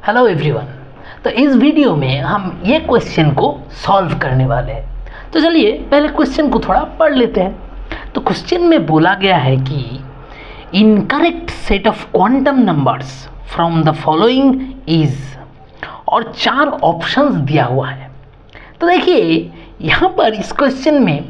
Hello everyone. तो इस video में हम ये क्वेश्चन को सॉल्व करने वाले हैं। तो चलिए पहले क्वेश्चन को थोड़ा पढ़ लेते हैं। तो क्वेश्चन में बोला गया है कि incorrect set of quantum numbers from the following is, और 4 ऑप्शंस दिया हुआ है। तो देखिए यहाँ पर इस क्वेश्चन में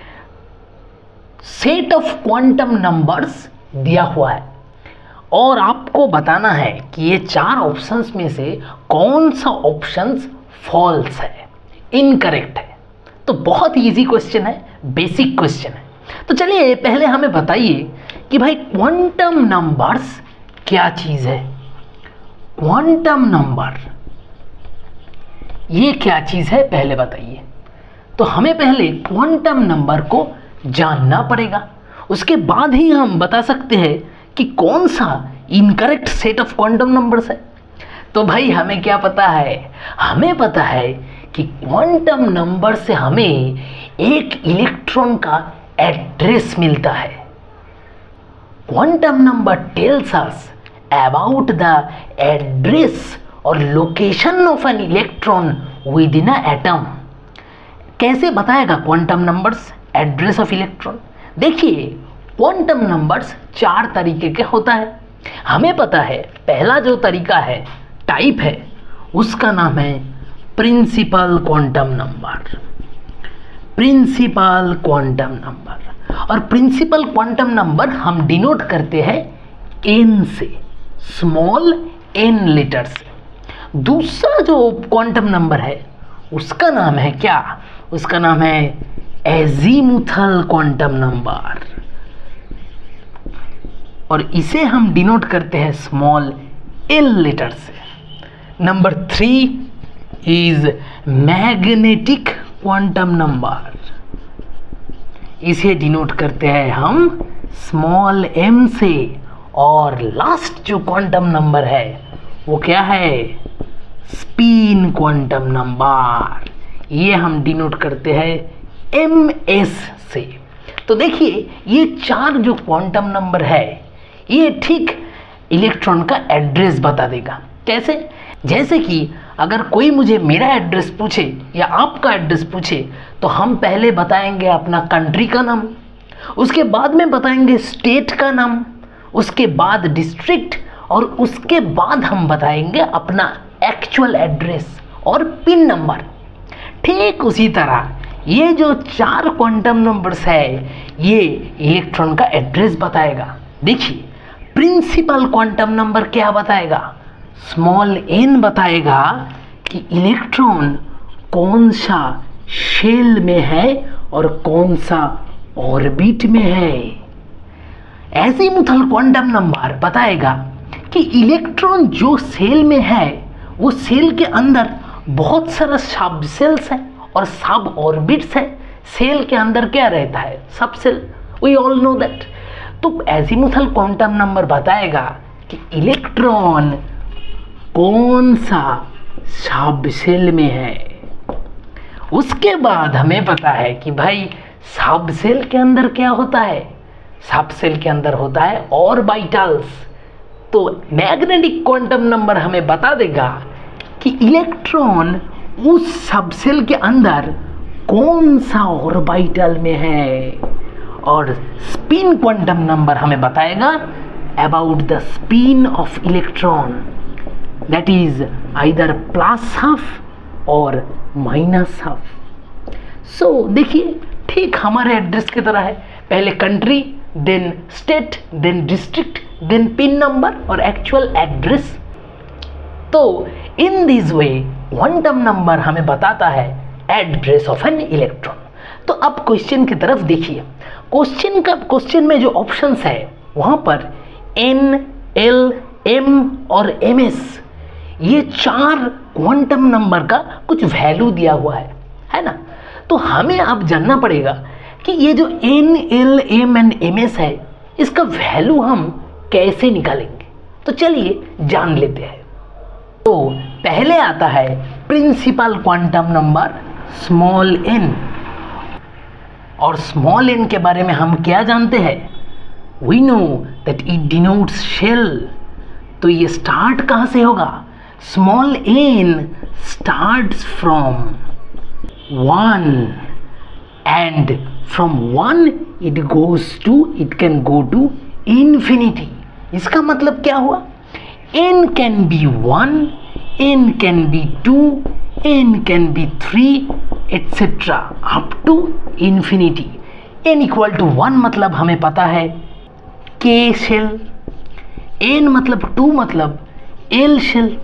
सेट ऑफ क्वांटम नंबर्स दिया हुआ है और आपको बताना है कि ये 4 ऑप्शंस में से कौन सा ऑप्शंस फॉल्स है, इनकरेक्ट है। तो बहुत इजी क्वेश्चन है, बेसिक क्वेश्चन है। तो चलिए पहले हमें बताइए कि भाई क्वांटम नंबर्स क्या चीज़ है। क्वांटम नंबर ये क्या चीज़ है पहले बताइए। तो हमें पहले क्वांटम नंबर को जानना पड़ेगा, उसके बाद ही हम बता सकते हैं कि कौन सा incorrect set of quantum numbers है। तो भाई हमें क्या पता है, हमें पता है कि क्वांटम नंबर से हमें एक इलेक्ट्रॉन का एड्रेस मिलता है। Quantum number tells us about the address और location of an electron within a atom. कैसे बताएगा quantum numbers address of electron? देखिए क्वांटम नंबर्स 4 तरीके के होता है। हमें पता है पहला जो तरीका है, टाइप है, उसका नाम है principal quantum number. Principal quantum number, और प्रिंसिपल क्वांटम नंबर हम डिनोट करते हैं n से, स्मॉल n लेटर से। दूसरा जो क्वांटम नंबर है उसका नाम है क्या? उसका नाम है एजीमुथल क्वांटम नंबर, और इसे हम डिनोट करते हैं स्मॉल l लेटर से। Number 3 is magnetic quantum number, इसे डिनोट करते हैं हम स्मॉल m से। और लास्ट जो क्वांटम नंबर है वो क्या है? स्पिन क्वांटम नंबर, ये हम डिनोट करते हैं ms से। तो देखिए ये 4 जो क्वांटम नंबर है ये ठीक इलेक्ट्रॉन का एड्रेस बता देगा। कैसे? जैसे कि अगर कोई मुझे मेरा एड्रेस पूछे या आपका एड्रेस पूछे तो हम पहले बताएंगे अपना कंट्री का नाम, उसके बाद में बताएंगे स्टेट का नाम, उसके बाद डिस्ट्रिक्ट, और उसके बाद हम बताएंगे अपना एक्चुअल एड्रेस और पिन नंबर। ठीक उसी तरह ये जो 4 क्वांटम नंबर्स है ये इलेक्ट्रॉन का एड्रेस बताएगा। देखिए प्रिंसिपल क्वांटम नंबर क्या बताएगा? स्मॉल n बताएगा कि इलेक्ट्रॉन कौन सा शेल में है और कौन सा ऑर्बिट में है। एजीमुथल क्वांटम नंबर बताएगा कि इलेक्ट्रॉन जो सेल में है वो सेल के अंदर बहुत सारा सब सेल्स है और सब ऑर्बिट्स है। सेल के अंदर क्या रहता है? Subshell, we all know that. तो एजीमुथल क्वांटम नंबर बताएगा कि इलेक्ट्रॉन कौन सा सब सेल में है। उसके बाद हमें पता है कि भाई सब सेल के अंदर क्या होता है? सब सेल के अंदर होता है ऑर्बिटल्स। तो मैग्नेटिक क्वांटम नंबर हमें बता देगा कि इलेक्ट्रॉन उस सब सेल के अंदर कौन सा ऑर्बिटल में है। और स्पिन क्वांटम नंबर हमें बताएगा about the spin of electron, that is either plus half और माइनस हाफ। सो देखिए ठीक हमारे एड्रेस की तरह है, पहले country, then state, then district, then pin number और एक्चुअल एड्रेस। तो in this way quantum number हमें बताता है एड्रेस ऑफ एन इलेक्ट्रॉन। तो अब क्वेश्चन की तरफ देखिए। क्वेश्चन में जो ऑप्शंस है वहां पर n, l, m और ms, ये 4 क्वांटम नंबर का कुछ वैल्यू दिया हुआ है ना। तो हमें अब जानना पड़ेगा कि ये जो n, l, m and ms है इसका वैल्यू हम कैसे निकालेंगे। तो चलिए जान लेते हैं। तो पहले आता है principal quantum number small n, और स्मॉल n के बारे में हम क्या जानते हैं? We know that it denotes shell. तो ये स्टार्ट कहाँ से होगा? small n starts from 1 and from 1 it can go to infinity. इसका मतलब क्या हुआ? n can be 1, n can be 2, n can be 3 etc. up to infinity. n equal to 1 मतलब हमें पता है k शेल, n मतलब 2 मतलब l शेल,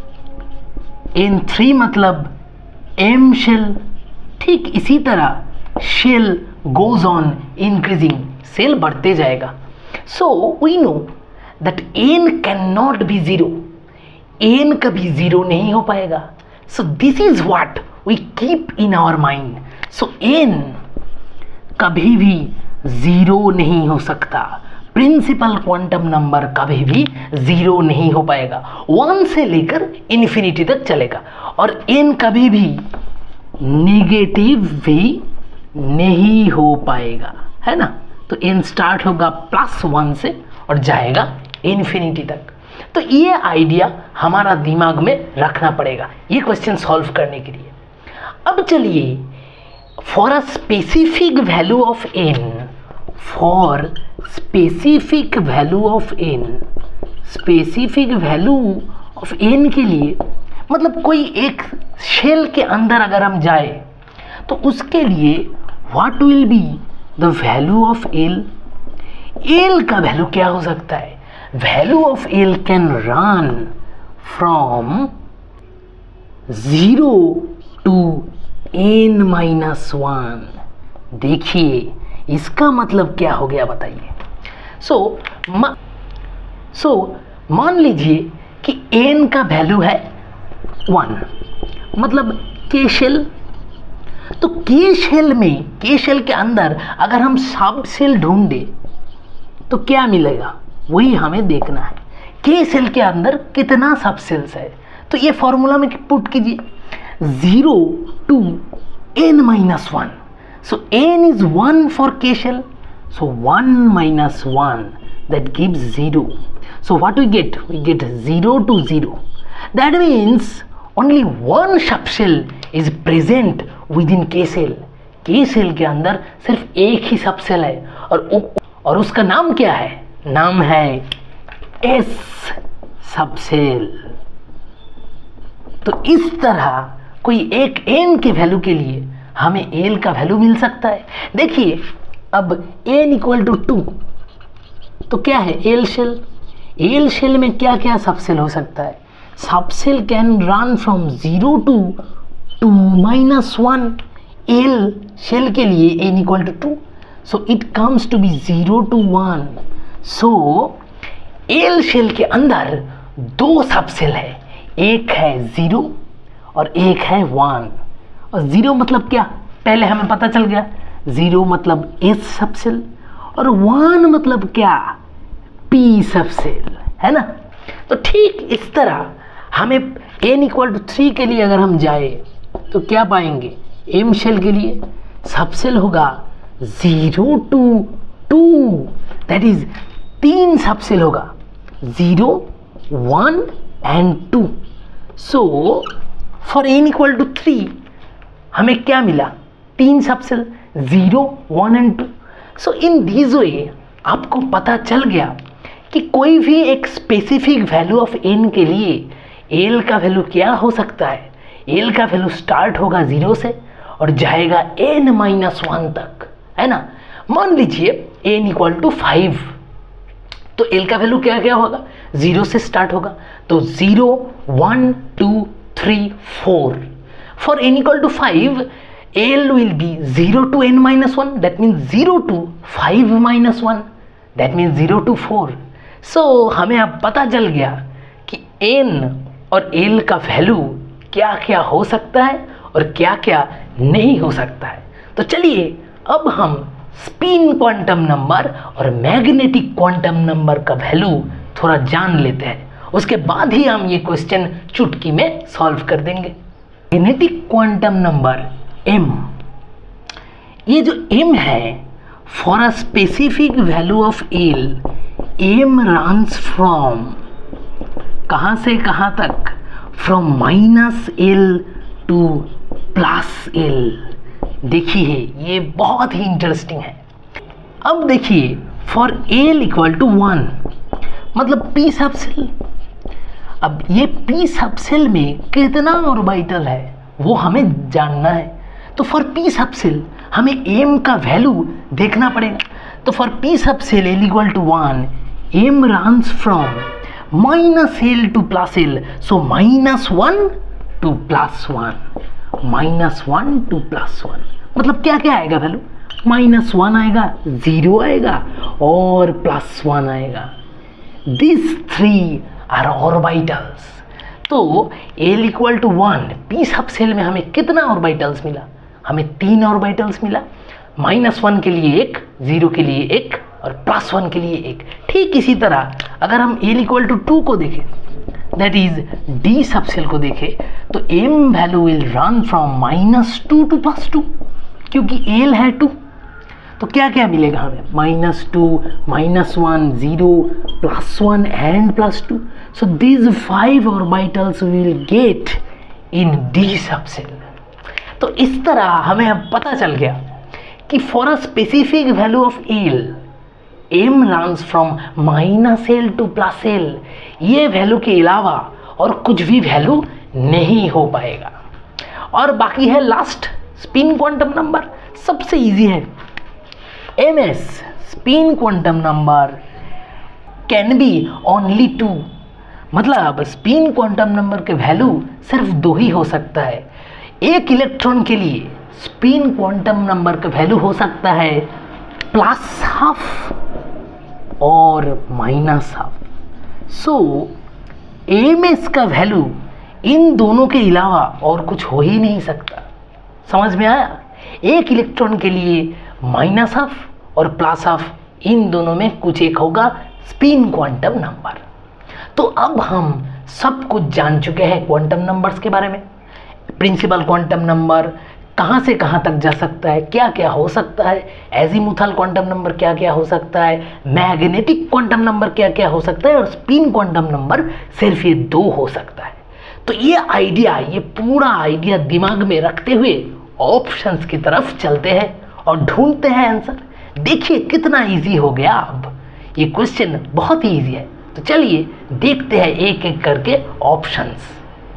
n3 मतलब m शेल. ठीक इसी तरह shell goes on increasing, shell बढ़ते जाएगा. So we know that n can not be zero, n कभी जीरो नहीं हो पाएगा. So this is what we keep in our mind. So n कभी भी जीरो नहीं हो सकता. प्रिंसिपल क्वांटम नंबर कभी भी जीरो नहीं हो पाएगा. 1 से लेकर इन्फिनिटी तक चलेगा. और n कभी भी नेगेटिव भी नहीं हो पाएगा, है ना. तो n स्टार्ट होगा +1 से और जाएगा इन्फिनिटी तक. तो ये आइडिया हमारा दिमाग में रखना पड़ेगा ये क्वेश्चन सॉल्व करने के लिए. अब चलिए, for a specific value of n, for specific value of n, specific value of n के लिए मतलब कोई एक शेल के अंदर अगर हम जाए तो उसके लिए what will be the value of l. l का वैल्यू क्या हो सकता है? Value of l can run from 0 to n-1. देखिए इसका मतलब क्या हो गया बताइए. सो मान लीजिए कि n का वैल्यू है 1 मतलब के शेल. तो के शेल में, के शेल के अंदर अगर हम सब सेल ढूंढे तो क्या मिलेगा वही हमें देखना है. के शेल के अंदर कितना सब सेल्स है. तो ये फॉर्मूला में पुट कीजिए 0 to n-1. So n is 1 for k shell. So 1 minus 1 that gives 0. So what we get? We get 0 to 0. That means only one subshell is present within K cell. K cell के अंदर सिर्फ एक ही subshell है और उसका नाम क्या है? नाम है S सबसेल. तो इस तरह कोई एक n के वैल्यू के लिए हमें l का वैल्यू मिल सकता है. देखिए अब n इक्वल टू 2 तो क्या है? l shell. l शेल में क्या क्या सबसेल हो सकता है? Subshell can run from 0 to 2-1. l shell के लिए n equal to 2 so it comes to be 0 to 1. So l shell के अंदर दो सबसेल है, एक है 0 और एक है 1. और 0 मतलब क्या? पहले हमें पता चल गया. 0 मतलब S सबसेल और 1 मतलब क्या? P सबसेल, है ना. तो ठीक इस तरह हमें n इक्वल टू 3 के लिए अगर हम जाए तो क्या पाएंगे? M शेल के लिए सबसेल होगा 0 to 2. दैट इज 3 सबसेल होगा 0, 1 and 2. So for n equal to 3 हमें क्या मिला? 3 subshell 0, 1 and 2. So in this way आपको पता चल गया कि कोई भी एक स्पेसिफिक वैल्यू ऑफ n के लिए l का वैल्यू क्या हो सकता है. l का वैल्यू स्टार्ट होगा 0 से और जाएगा n-1 तक, है ना. मान लीजिए n इक्वल टू 5 तो l का वैल्यू क्या क्या होगा? 0 से स्टार्ट होगा. तो 0, 1, 2, 3, 4. For n equal to 5 l will be 0 to n-1. that means 0 to 5-1. that means 0 to 4. So हमें अब पता चल गया कि n और l का वैल्यू क्या क्या हो सकता है और क्या क्या नहीं हो सकता है. तो चलिए अब हम स्पिन क्वांटम नंबर और मैग्नेटिक क्वांटम नंबर का वैल्यू थोड़ा जान लेते हैं. उसके बाद ही हम ये क्वेश्चन चुटकी में सॉल्व कर देंगे. मैग्नेटिक क्वांटम नंबर m, ये जो m है for a specific value of l, m runs from कहाँ से कहाँ तक? From -L to +L। देखिए ये बहुत ही इंटरेस्टिंग है। अब देखिए फॉर L इक्वल टू 1 मतलब p सब सेल। अब ये p सब सेल में कितना ऑर्बिटल है वो हमें जानना है। तो फॉर p सब सेल हमें m का वैल्यू देखना पड़ेगा। तो for p subshell L equal to 1 m runs from -L to +L। So -1 to +1, -1 to +1 मतलब क्या क्या आएगा वैल्यू? -1 आएगा, 0 आएगा और +1 आएगा। This 3 are orbitals. तो L equal to 1 p subshell में हमें कितना ऑर्बिटल्स मिला? हमें 3 ऑर्बिटल्स मिला। -1 के लिए 1, 0 के लिए 1 और +1 के लिए 1। ठीक इसी तरह अगर हम L इक्वल टू 2 को देखें, that is D subshell को देखें, तो m value will run from -2 to +2 क्योंकि L है 2। तो क्या क्या मिलेगा हमें? -2, -1, 0, +1 and +2। So these 5 orbitals will get in D subshell. तो इस तरह हमें अब पता चल गया कि for a specific value of L m runs from -L to +L। ये वैल्यू के अलावा और कुछ भी वैल्यू नहीं हो पाएगा। और बाकी है लास्ट स्पिन क्वांटम नंबर। सबसे इजी है ms spin quantum number can be only 2। मतलब स्पिन क्वांटम नंबर के वैल्यू सिर्फ 2 ही हो सकता है। एक इलेक्ट्रॉन के लिए स्पिन क्वांटम नंबर का वैल्यू हो सकता है +12 और -12। सो ms का वैल्यू इन दोनों के अलावा और कुछ हो ही नहीं सकता। समझ में आया? एक इलेक्ट्रॉन के लिए -12 और +12 इन दोनों में कुछ एक होगा स्पिन क्वांटम नंबर। तो अब हम सब कुछ जान चुके हैं क्वांटम नंबर्स के बारे में। प्रिंसिपल क्वांटम नंबर कहाँ से कहाँ तक जा सकता है, क्या क्या हो सकता है, एजीमुथल क्वांटम नंबर क्या क्या हो सकता है, मैग्नेटिक क्वांटम नंबर क्या क्या हो सकता है और स्पिन क्वांटम नंबर सिर्फ ये 2 हो सकता है। तो ये आइडिया, ये पूरा आइडिया दिमाग में रखते हुए ऑप्शंस की तरफ चलते हैं और ढूंढते हैं आंसर। देखिए कितना इजी हो गया। अब ये क्वेश्चन बहुत ही इजी है। तो चलिए देखते हैं एक एक करके options.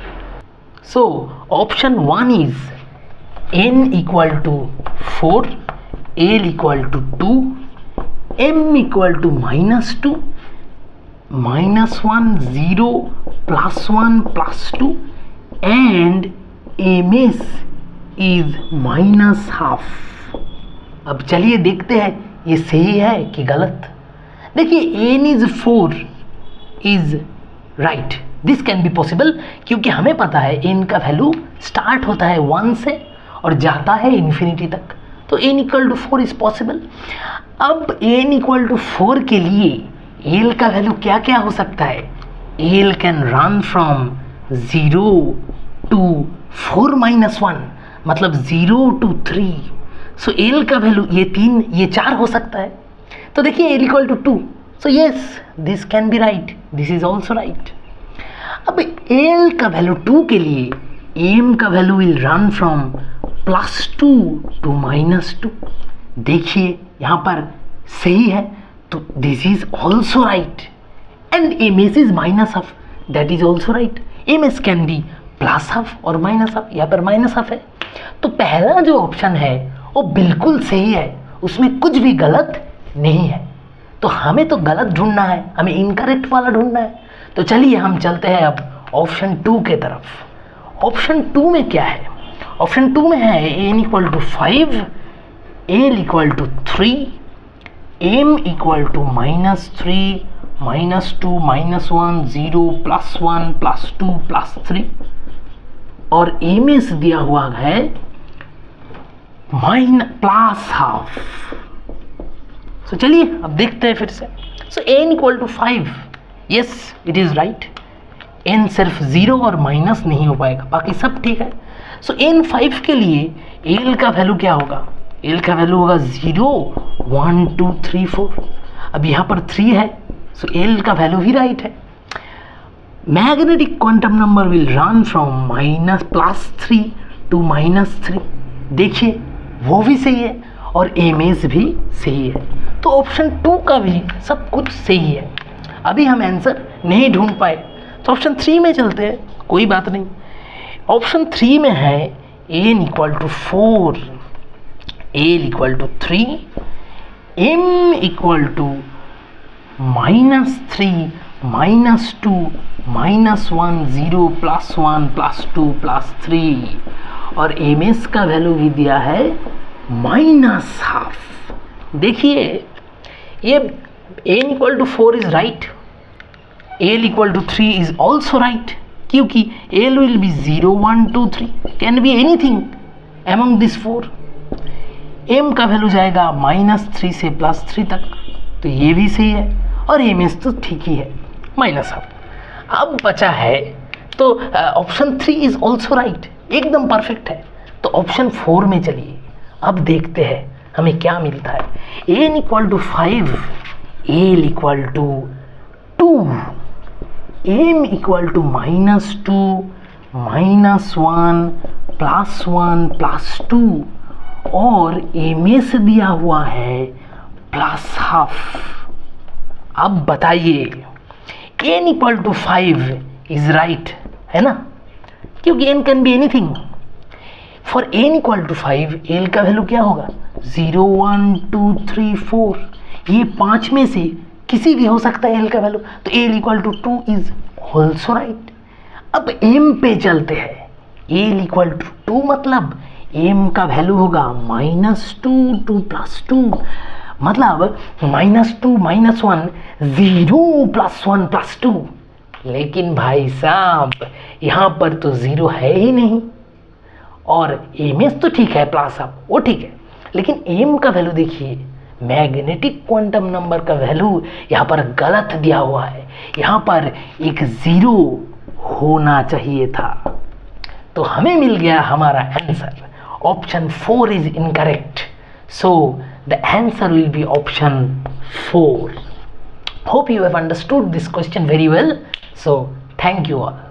So option 1 is n equal to 4, L equal to 2, m equal to -2, -1, 0, +1, +2 and ms is -12। अब चलिए देखते हैं ये सही है कि गलत। देखिए n is 4 is right, this can be possible क्योंकि हमें पता है n का वैल्यू स्टार्ट होता है 1 से और जाता है इन्फिनिटी तक। तो n equal to 4 is possible. अब n इक्वल टू 4 के लिए l का वैल्यू क्या क्या हो सकता है? l can run from 0 to 4 - 1 मतलब 0 टू 3। सो l का वैल्यू ये 3, ये 4 हो सकता है। तो देखिए l equal to 2। So yes, this can be right, this is also right. अब l का वैल्यू 2 के लिए m का value will run from +2 to -2। देखिए यहाँ पर सही है, तो this is also right. And ms is -12, that is also right. ms can be +12 और -12, यहाँ पर -12 है। तो पहला जो ऑप्शन है वो बिल्कुल सही है, उसमें कुछ भी गलत नहीं है। तो हमें तो गलत ढूंढना है, हमें इनकरेक्ट वाला ढूंढना है। तो चलिए हम चलते हैं अब ऑप्शन 2 के तरफ। ऑप्शन 2 में क्या है? ऑप्शन 2 में है n equal to 5, l equal to 3, m equal to -3, -2, -1, 0, +1, +2, +3 और ms दिया हुआ है +12। सो चलिए अब देखते हैं फिर से। So n equal to 5, yes it is right. n सिर्फ 0 और माइनस नहीं हो पाएगा, बाकी सब ठीक है। सो n 5 के लिए l का वैल्यू क्या होगा? l का वैल्यू होगा 0, 1, 2, 3, 4। अब यहाँ पर 3 है, सो l का वैल्यू ही राइट है। Magnetic quantum number will run from +3 to -3। देखिए वो भी सही है और इमेज भी सही है, तो ऑप्शन 2 का भी सब कुछ सही है। अभी हम आंसर नहीं ढूंढ पाए तो ऑप्शन 3 में चलते हैं, कोई बात नहीं। ऑप्शन 3 में है n = 4, l = 3, m = -3, -2, -1, 0, +1, +2, +3 और ms का वैल्यू भी दिया है -½ देखिए ये n = 4 is right, l = 3 is also right, क्योंकि l will be 0, 1, 2, 3 can be anything among this 4। m का वैल्यू जाएगा -3 से +3 तक, तो ये भी सही है और ms तो ठीक ही है -½ अब बचा है तो ऑप्शन 3 इज ऑल्सो राइट, एकदम परफेक्ट है। तो ऑप्शन 4 में चलिए, अब देखते हैं हमें क्या मिलता है। n = 5, l = 2, m = -2, -1, +1, +2 और ms दिया हुआ है +½ अब बताइए n = 5 इज राइट है ना, क्योंकि n can be anything. For n = 5 l का वैल्यू क्या होगा 0, 1, 2, 3, 4, ये 5 में से किसी भी हो सकता है l का वैल्यू, तो l = 2 इज ऑल्सो राइट। अब m पे चलते हैं, l = 2 मतलब m का वैल्यू होगा -2, 2 + 2 मतलब -2, -1, 0, +1, +2। लेकिन भाई साहब यहाँ पर तो 0 है ही नहीं और ms तो ठीक है +, वो ठीक है, लेकिन m का वैल्यू देखिए, मैग्नेटिक क्वांटम नंबर का वैल्यू यहाँ पर गलत दिया हुआ है, यहाँ पर एक 0 होना चाहिए था। तो हमें मिल गया हमारा answer, option 4 is incorrect, so the answer will be option 4। Hope you have understood this question very well. So thank you all.